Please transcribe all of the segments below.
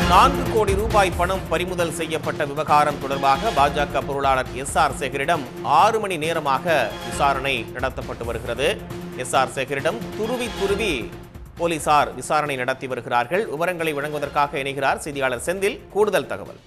4 கோடி ரூபாய் பணம் பறிமுதல் செய்யப்பட்ட விவகாரம் தொடர்பாக பாஜக பொருளாளர் SR சேகரிடம் 6 மணி நேரமாக விசாரணை நடத்தப்பட்டு வருகிறது. SR சேகரிடம் துருவி போலீசார் விசாரணை நடத்தி வருகிறார்கள். விவரங்களை வழங்குவதற்காக இணைகிறார் செய்தியாளர் செந்தில். கூடுதல் தகவல்.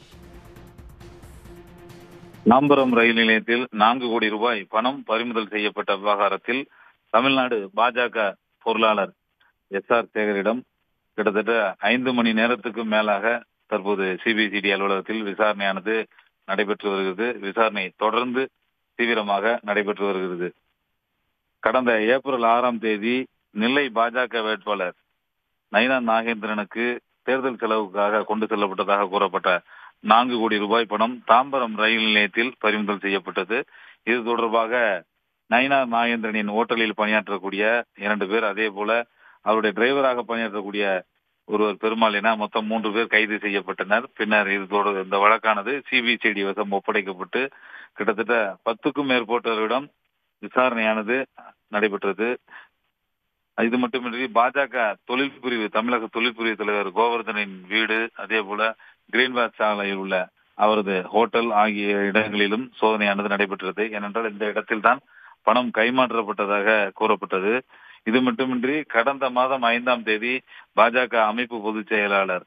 தாம்பரம் ரயில் நிலையத்தில் 4 கோடி ரூபாய் பணம் பறிமுதல் செய்யப்பட்ட விவகாரத்தில் தமிழ்நாடு பாஜக பொருளாளர் SR சேகரிடம் கிட்டத்தட்ட 5 மணி நேரத்துக்கு மேலாக தற்போது சிபிசிடி அலுவலகத்தில் விசாரணையானது நடைபெற்று வருகிறது. விசாரணை தொடர்ந்து தீவிரமாக நடைபெற்று வருகிறது. கடந்த ஏப்ரல் 6ஆம் தேதி நெல்லை பாஜக வேட்பாளர் நயினார் நாகேந்திரனுக்கு தேர்தல் செலவுக்காக கொண்டு செல்லப்பட்டதாக கூறப்பட்ட 4 கோடி ரூபாய் பணம் தாம்பரம் ரயில் நிலையத்தில் பறிமுதல் செய்யப்பட்டது. இது தொடர்பாக நயினார் நாகேந்திரனின் ஓட்டலில் பணியாற்றக்கூடிய 2 பேர், அதே போல அவருடைய டிரைவராக பணியாற்றக்கூடிய ஒருவர் பெருமாள் என மொத்தம் 3 பேர் கைது செய்யப்பட்டனர். பின்னர் இந்த வழக்கானது சிபிசிடி வசம் ஒப்படைக்கப்பட்டு கிட்டத்தட்ட 10க்கும் மேற்பட்டவரிடம் விசாரணையானது நடைபெற்றது. இது மட்டுமின்றி பாஜக தொழில்பிரிவு தமிழக தொழில்பிரிவு தலைவர் கோவர்தனின் வீடு, அதே போல கிரீன்வாக் சாலையில் உள்ள அவரது ஹோட்டல் ஆகிய இடங்களிலும் சோதனையானது நடைபெற்றது. ஏனென்றால் இந்த இடத்தில் தான் பணம் கைமாற்றப்பட்டதாக கூறப்பட்டது. இது மட்டுமின்றி கடந்த மாதம் 5ஆம் தேதி பாஜக அமைப்பு பொதுச் செயலாளர்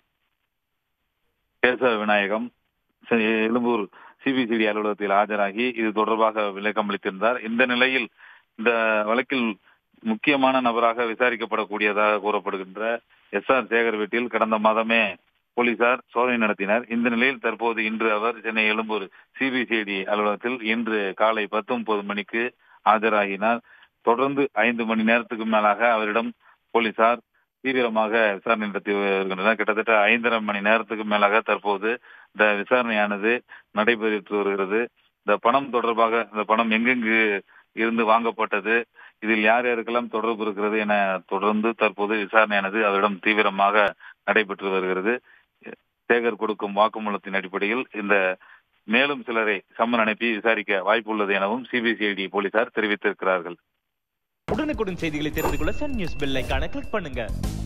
கேசவ விநாயகம் எழும்பூர் சிபிசிடி அலுவலகத்தில் ஆஜராகி இது தொடர்பாக விளக்கம் அளித்திருந்தார். இந்த நிலையில் இந்த வழக்கில் முக்கியமான நபராக விசாரிக்கப்படக்கூடியதாக கூறப்படுகின்ற SR சேகர் வீட்டில் கடந்த மாதமே போலீசார் சோதனை நடத்தினர். இந்த நிலையில் தற்போது இன்று அவர் சென்னை எழும்பூர் சிபிசிடி அலுவலகத்தில் இன்று காலை 10:30 மணிக்கு ஆஜராகினார். தொடர்ந்து 5 மணி நேரத்துக்கு மேலாக அவரிடம் போலீசார் தீவிரமாக விசாரணை நடத்தி வருகின்றனர். கிட்டத்தட்ட 5.5 மணி நேரத்துக்கு மேலாக தற்போது இந்த விசாரணையானது நடைபெற்று வருகிறது. இந்த பணம் தொடர்பாக இந்த பணம் எங்கெங்கு இருந்து வாங்கப்பட்டது, இதில் யார் யாருக்கெல்லாம் தொடர்பு இருக்கிறது என தொடர்ந்து தற்போது விசாரணையானது அவரிடம் தீவிரமாக நடைபெற்று வருகிறது. சேகர் கொடுக்கும் வாக்குமூலத்தின் அடிப்படையில் இந்த மேலும் சிலரை சம்மன் அனுப்பி விசாரிக்க வாய்ப்புள்ளது எனவும் சிபிசிஐடி போலீசார் தெரிவித்திருக்கிறார்கள். உடனுக்குடன் செய்திகளை தெரிந்து கொள்ள சன் நியூஸ் பெல் ஐகானை கிளிக் பண்ணுங்க.